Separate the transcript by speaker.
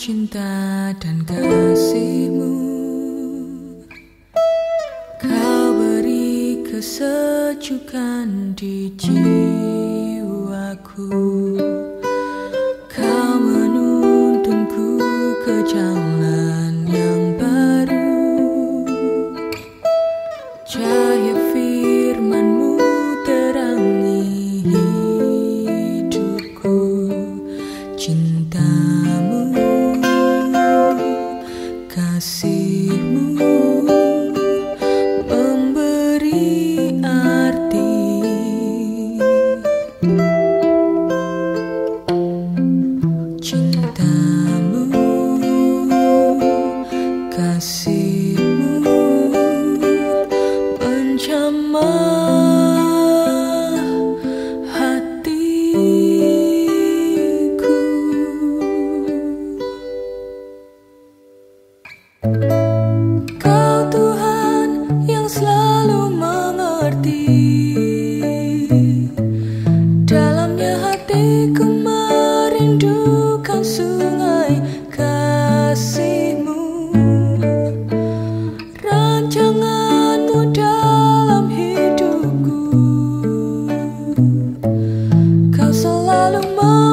Speaker 1: cinta dan kasihmu, kau beri kesejukan di jiwaku. Kau menuntunku ke jalan yang baru, cahaya firman-Mu terangi hidupku. Cinta-Mu, kasih-Mu memberi arti. Cinta-Mu, kasih-Mu menjamah hatiku. Kau Tuhan yang selalu mengerti, dalamnya hatiku merindukan sungai kasih-Mu. Rancangan-Mu dalam hidupku, Kau selalu